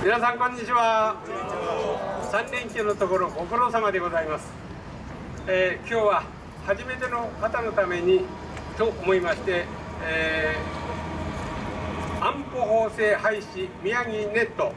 皆さんこんにちは。3連休のところご苦労様でございます。今日は初めての方のためにと思いまして、安保法制廃止宮城ネット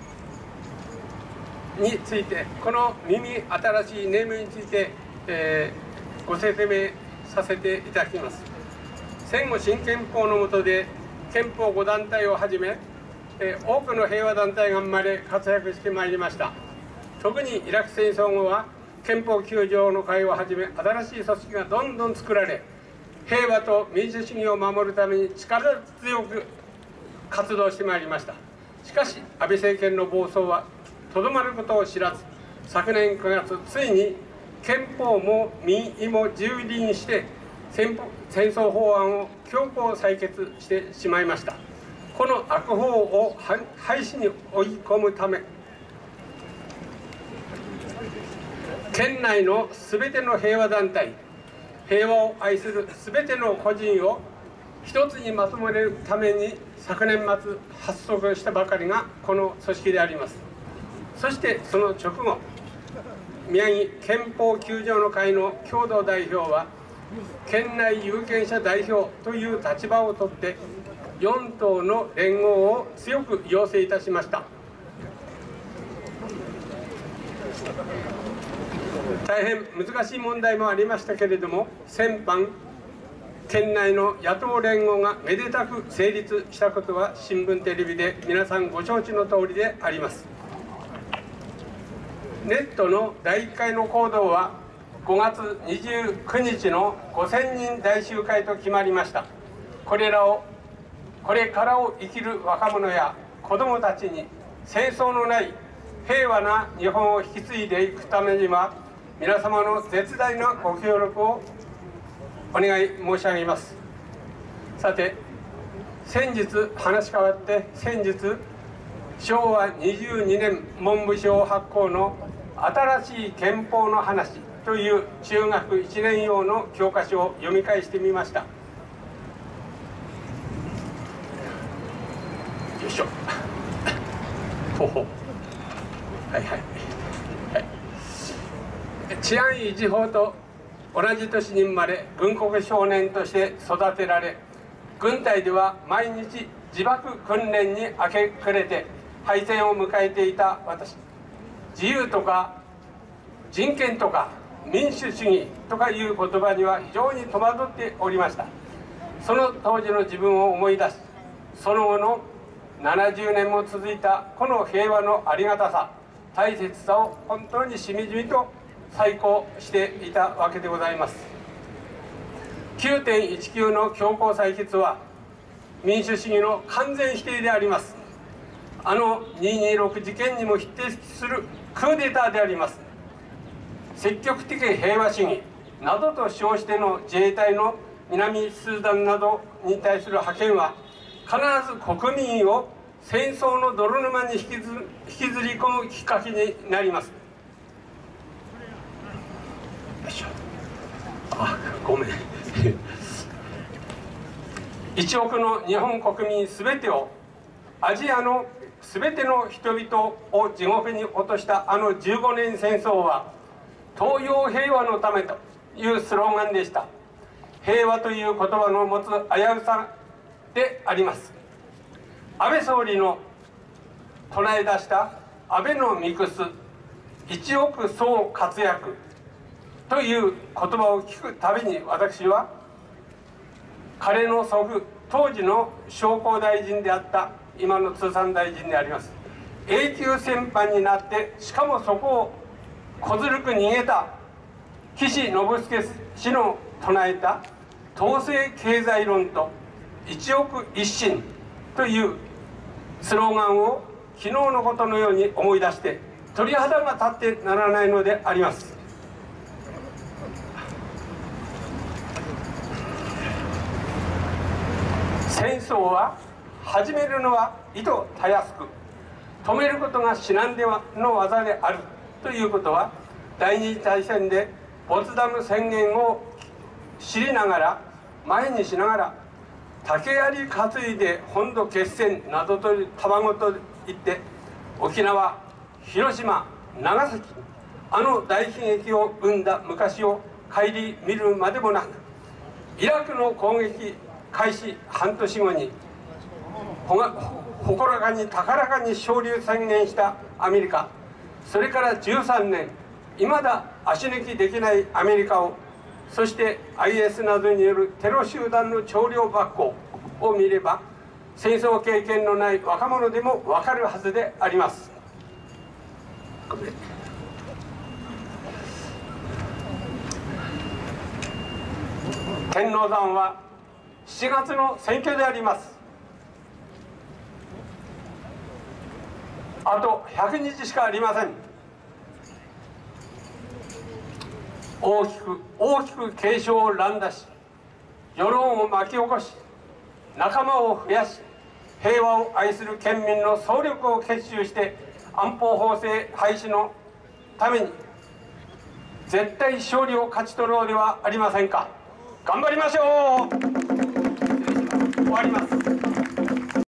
について、この耳新しいネームについて、ご説明させていただきます。戦後新憲法の下で憲法5団体をはじめ、多くの平和団体が生まれ活躍してまいりました。特にイラク戦争後は憲法9条の会をはじめ新しい組織がどんどん作られ、平和と民主主義を守るために力強く活動してまいりました。しかし安倍政権の暴走はとどまることを知らず、昨年9月ついに憲法も民意も自由理にして戦争法案を強行採決してしまいました。この悪法を廃止に追い込むため、県内のすべての平和団体、平和を愛するすべての個人を一つにまとめるために昨年末発足したばかりがこの組織であります。そしてその直後、宮城憲法9条の会の共同代表は県内有権者代表という立場をとって4党の連合を強く要請いたしました。大変難しい問題もありましたけれども、先般県内の野党連合がめでたく成立したことは新聞テレビで皆さんご承知の通りであります。ネットの第1回の行動は5月29日の5000人大集会と決まりました。これからを生きる若者や子どもたちに戦争のない平和な日本を引き継いでいくためには、皆様の絶大なご協力をお願い申し上げます。さて、話変わって先日昭和22年文部省発行の新しい憲法の話という中学1年用の教科書を読み返してみました。よいしょ。ほほ。はいはい。はい。治安維持法と同じ年に生まれ、軍国少年として育てられ、軍隊では毎日自爆訓練に明け暮れて敗戦を迎えていた私、自由とか人権とか民主主義とかいう言葉には非常に戸惑っておりました。その当時の自分を思い出し、その後の70年も続いたこの平和のありがたさ、大切さを本当にしみじみと再考していたわけでございます。9.19 の強行採決は民主主義の完全否定であります。226事件にも匹敵するクーデターであります。積極的平和主義などと称しての自衛隊の南スーダンなどに対する派遣は必ず国民を戦争の泥沼に引きずり込むきっかけになります。よいしょ。ごめん。1億の日本国民すべてを、アジアのすべての人々を地獄に落とした15年戦争は東洋平和のためというスローガンでした。平和という言葉の持つ危うさであります。安倍総理の唱え出した安倍のミクス一億総活躍という言葉を聞くたびに、私は彼の祖父、当時の商工大臣であった今の通産大臣であります永久戦犯になって、しかもそこを小ずるく逃げた岸信介氏の唱えた統制経済論と一億一心というスローガンを昨日のことのように思い出して鳥肌が立ってならないのであります。戦争は始めるのは意図たやすく、止めることが至難の技であるということは、第二次大戦でポツダム宣言を知りながら、前にしながら竹槍担いで本土決戦などとたわごと言って沖縄、広島、長崎、あの大悲劇を生んだ昔を顧みるまでもなく、イラクの攻撃開始半年後に高らかに高らかに勝利を宣言したアメリカ、それから13年いまだ足抜きできないアメリカを、そして IS などによるテロ集団の徴領爆行を見れば、戦争経験のない若者でも分かるはずであります。天王山は7月の選挙であります。あと100日しかありません。大きく警鐘を乱打し、世論を巻き起こし、仲間を増やし、平和を愛する県民の総力を結集して安保法制廃止のために絶対勝利を勝ち取ろうではありませんか。頑張りましょう。